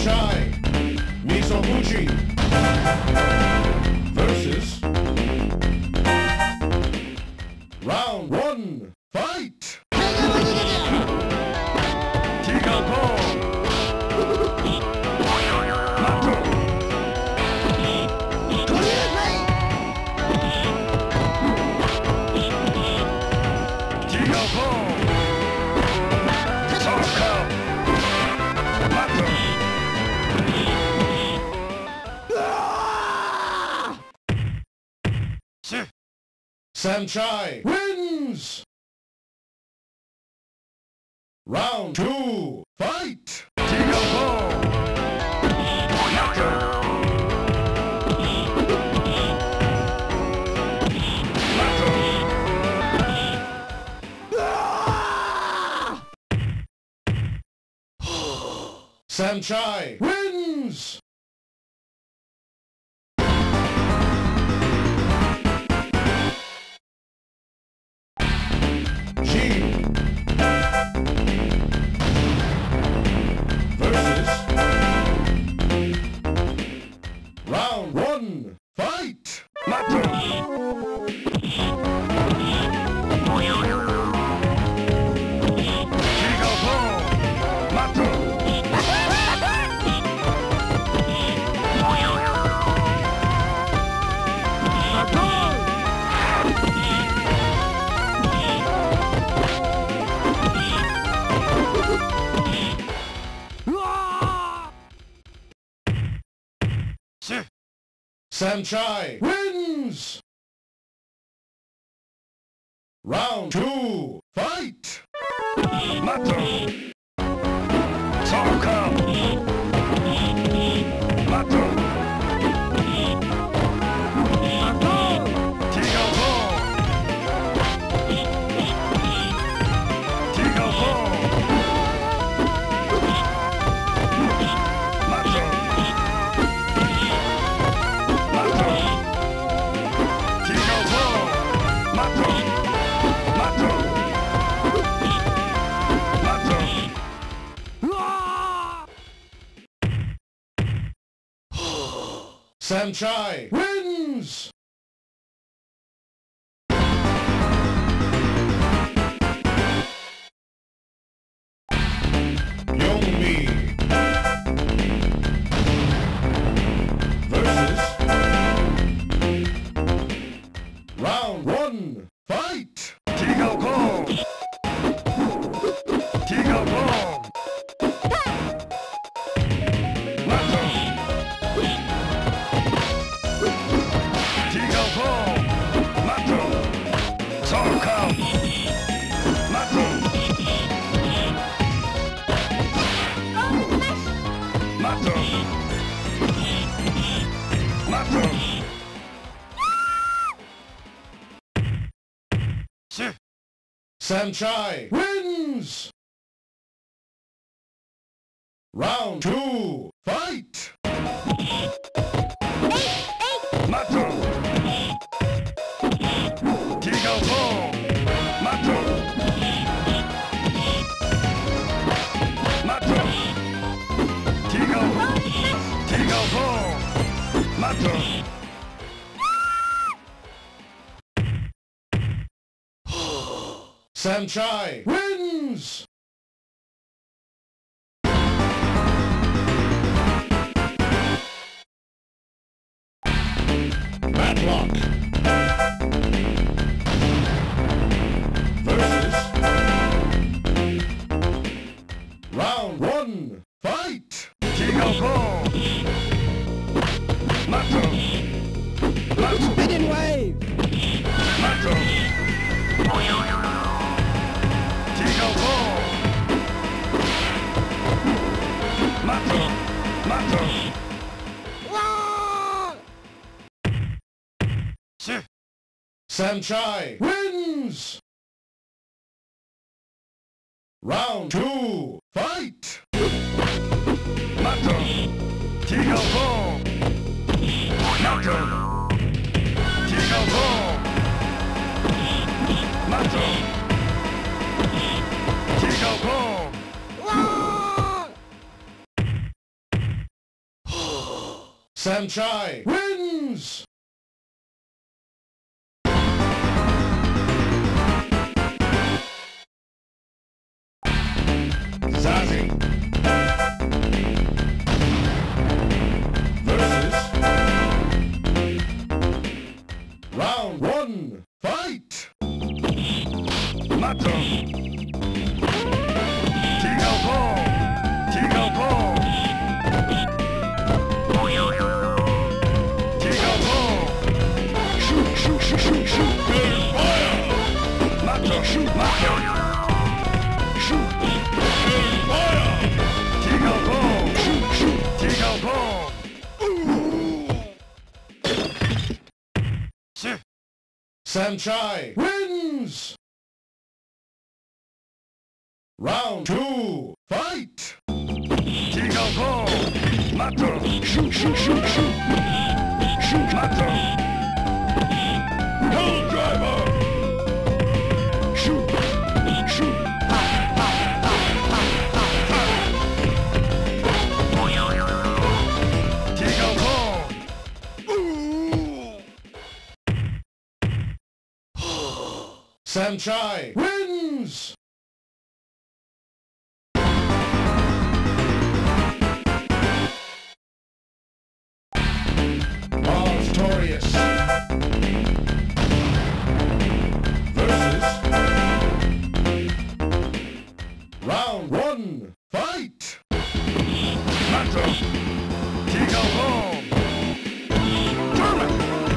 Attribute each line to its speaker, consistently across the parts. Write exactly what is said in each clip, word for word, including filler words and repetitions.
Speaker 1: Samurai Mizoguchi versus round one, fight! Tiga Kong! Mato! Tiga Kong! Saka! Mato! Samurai wins! Round two, fight! Tiga Kong! Mato! Mato! Samurai wins! Round one, fight! Mato! Tiga Kong! Mato! Samurai wins! Round two, fight! Mato! Saka! Mato! Tiga Kong! Tiga Kong! Mato! Samurai wins! Yomi versus round one, fight! Tiga Kong! Tiga Kong! Mato! Tiga Kong! Mato! Saka! Mato! Mato! Mato! Samurai wins! Round two, fight! Mato! Tiga Kong! Mato! Mato! Tiga! Tiga Kong! Mato! Samurai wins! Matlock versus round one, fight! Tiga Kong! Mato! Mato!
Speaker 2: Spinning wave!
Speaker 1: Mato! Tiga Kong! Mato! Mato! Samurai wins! Round two, fight! Mato! Tiga Kong! Mato! Tiga Kong! Mato! Tiga Kong! Samchai wins! Zazie versus round one, fight! Mato Tigo Pong Tigo Pong Tigo Pong Shoot, shoot, shoot, shoot, shoot Fire! Mato, shoot, Mato Shoot Fire! Tigo Pong Shoot, shoot, Tigo Pong Samchai wins! Round two, fight! Tigo Pong! Mato! Shoot, shoot, shoot, shoot! Shoot, Mato! Hell Driver! Shoot! Shoot! Tigo Pong! Samchai wins! Victorious versus round one, fight! Mato Tigo Pong German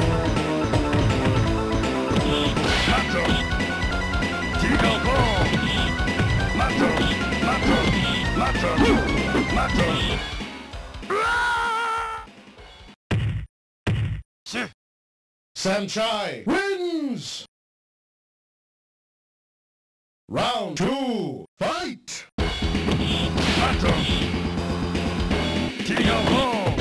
Speaker 1: Mato Tigo Pong Mato Mato Mato Mato Samchai wins! Round two, fight! Mato Tigo Pong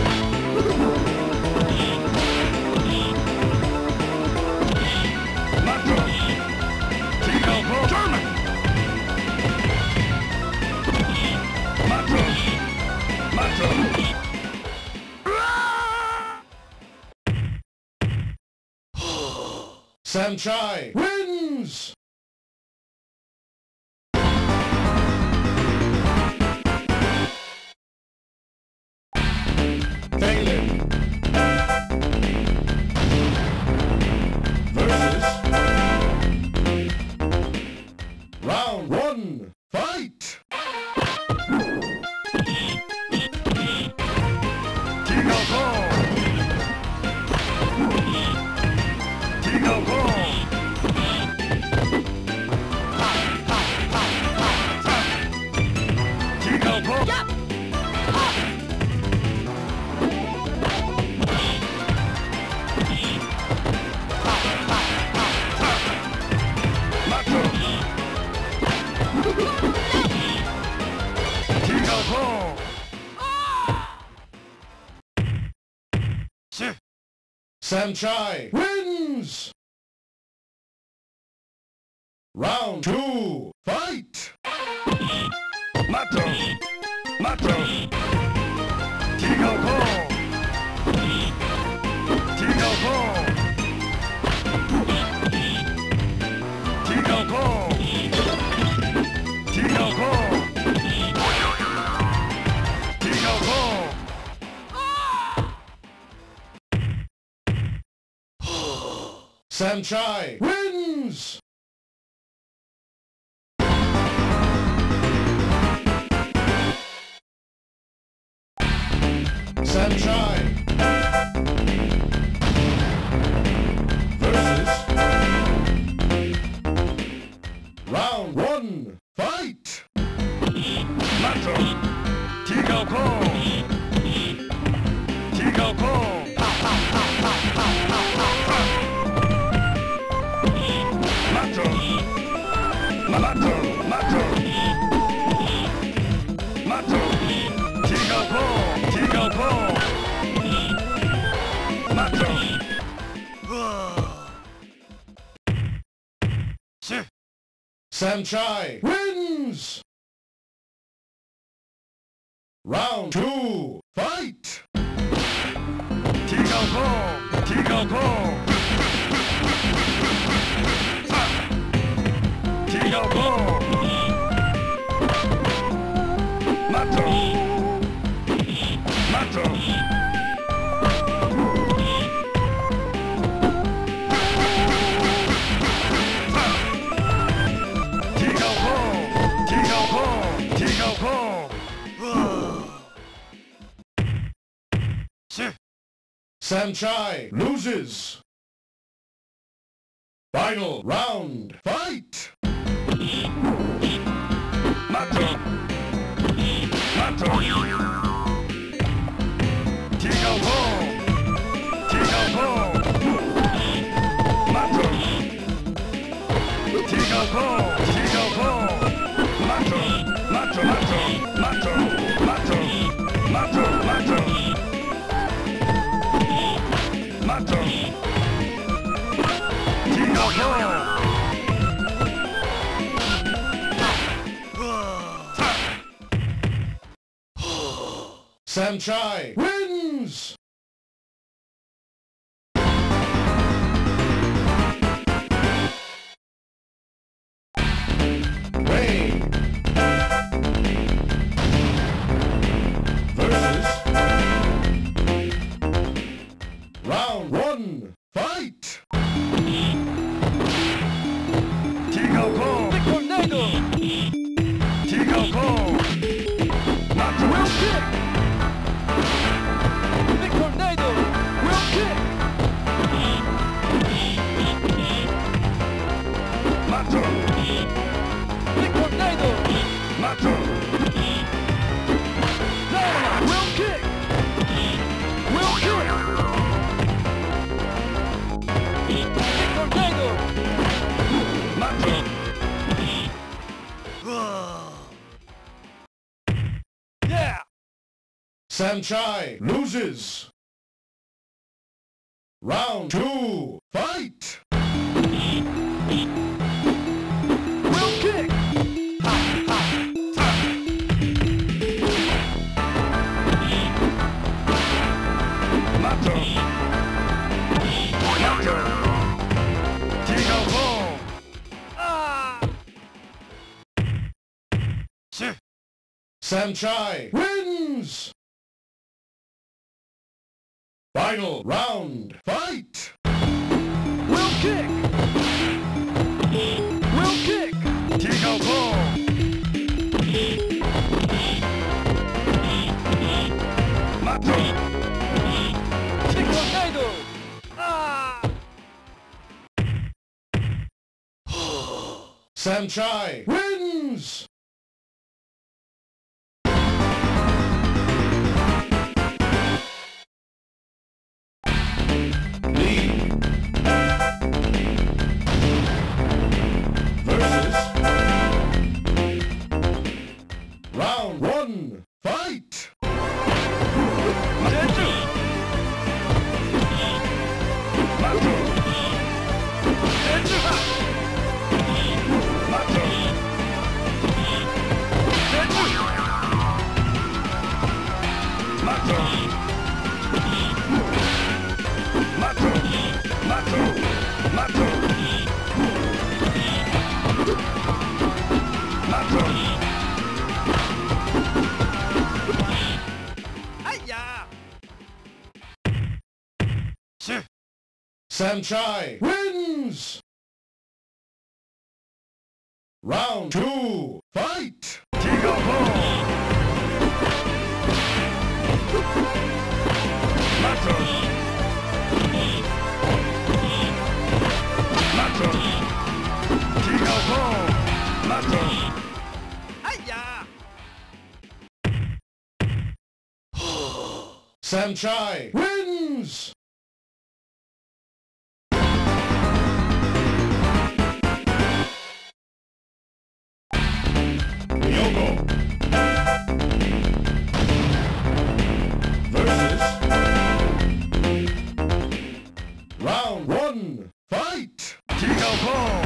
Speaker 1: Mato Tigo Pong German Mato Mato Samchai wins! Phelan versus round one, fight! Tigo Pong Tigo Pong Tigo Pong yep. Mato Tigo Pong Samchai wins! Round two, fight! Mato Mato Tigo Pong Tigo Pong Tigo Pong Tigo Pong Tigo Pong Samchai wins! Samchai versus round one, fight! Mato Tigo Pong Tigo Pong Mato Mato Mato Mato Tigo Pong Tigo Pong Mato Samchai wins! Round two, fight! Kong! Tiga Kong! Mato! Mato! Tiga Kong! Tiga Kong! Tiga Kong! Samchai loses. Final round, fight! Mato! Mato! Tiga Kong! Tiga Kong! Mato! Tiga Kong! Tiga Kong! Mato! Mato! Mato! Mato! Mato! Mato! Mato! Mato! Tiga Kong! Samchai wins! Ray versus round one, fight! Tiga Kong!
Speaker 2: The tornado!
Speaker 1: Tiga Kong! Mato!
Speaker 2: Will kick! The tornado! Will kick!
Speaker 1: Mato!
Speaker 2: The tornado!
Speaker 1: Mato!
Speaker 2: Dynamite! Will kick! Will kick! The tornado!
Speaker 1: Mato!
Speaker 2: Yeah!
Speaker 1: Samchai loses. Round two, fight!
Speaker 2: Will kick! Ha, ha, ha.
Speaker 1: Mato! Mato! Tiga Kong!
Speaker 2: Ah!
Speaker 1: Samchai wins! Final round, fight!
Speaker 2: Will kick! Will kick!
Speaker 1: Tiga Kong! Mato!
Speaker 2: The tornado! Ah!
Speaker 1: Samchai wins! Lee versus round one, fight!
Speaker 2: Denju!
Speaker 1: Mato!
Speaker 2: Denju!
Speaker 1: Mato!
Speaker 2: Denju!
Speaker 1: Mato! Mato! Mato! Mato! Mato!
Speaker 2: Hiya!
Speaker 1: Samchai wins! Round two, fight! Tiga Kong! Mato! Mato! Tiga Kong! Mato!
Speaker 2: Hiya!
Speaker 1: Samchai wins! Ryoko versus round one, fight! Tiga Kong!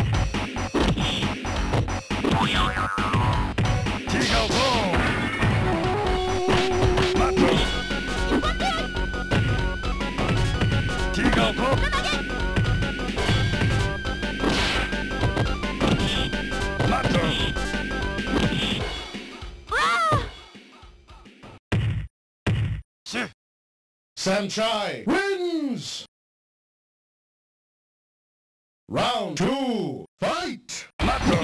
Speaker 1: Tiga Kong! Mato!
Speaker 3: Samchai wins! Round two, fight!
Speaker 1: Macho.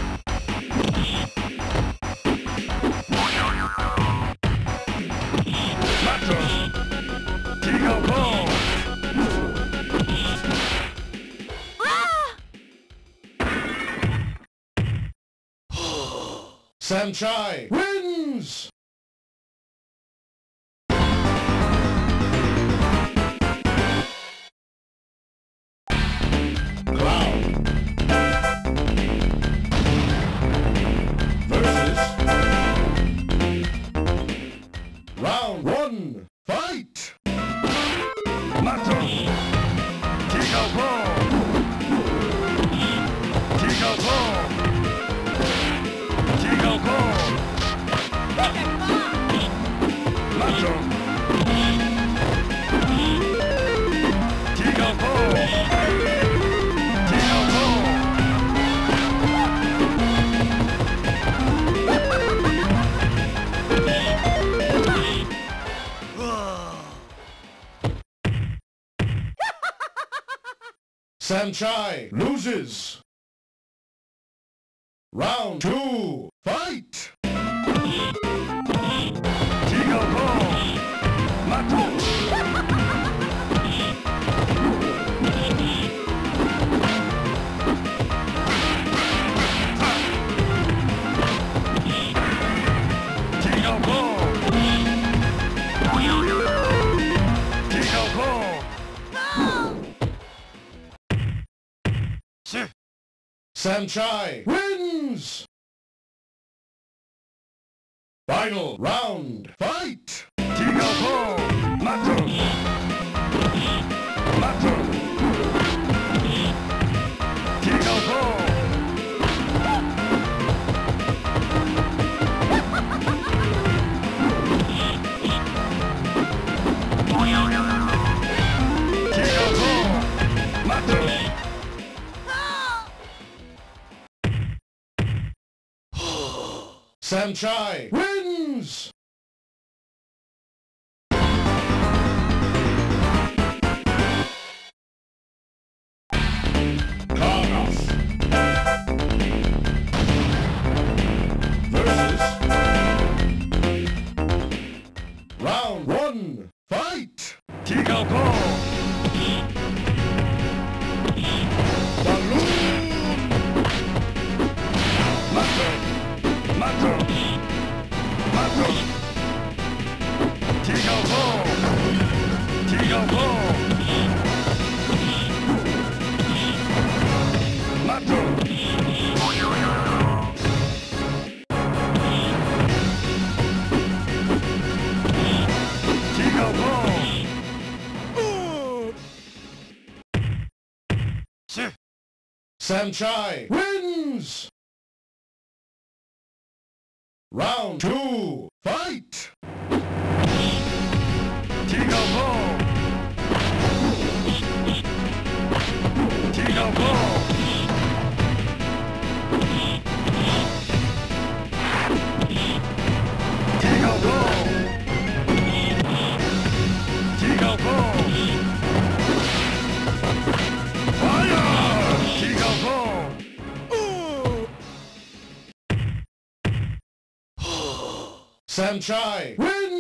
Speaker 1: Macho. Tigo Kong.
Speaker 3: Samchai wins! Cloud versus round one, fight!
Speaker 1: Macho. Tigo Kong. Tigo Kong. Tigo Kong. Macho. Tigo Kong. Tigo Kong.
Speaker 3: Samchai loses. Round two, fight!
Speaker 1: Tigo Kong. Macho. Tigo Kong. Tigo Kong. Shit.
Speaker 3: Samchai wins! Final round, fight!
Speaker 1: Tigo Kong. Macho. Macho. Tigo Kong. Tigo Kong. Macho.
Speaker 3: Samchai wins! Karnoff versus round one, fight!
Speaker 1: Tigo Kong.
Speaker 3: Balloon
Speaker 1: Macho. Macho. Macho. Tigo Kong. Tigo Kong. Macho. Tigo Kong. Shit.
Speaker 3: Samchai wins! Round two, fight!
Speaker 1: Tigo Kong. Tigo Kong. Tigo Kong. Tigo Kong. Fire! Tigo Kong.
Speaker 3: Samchai wins!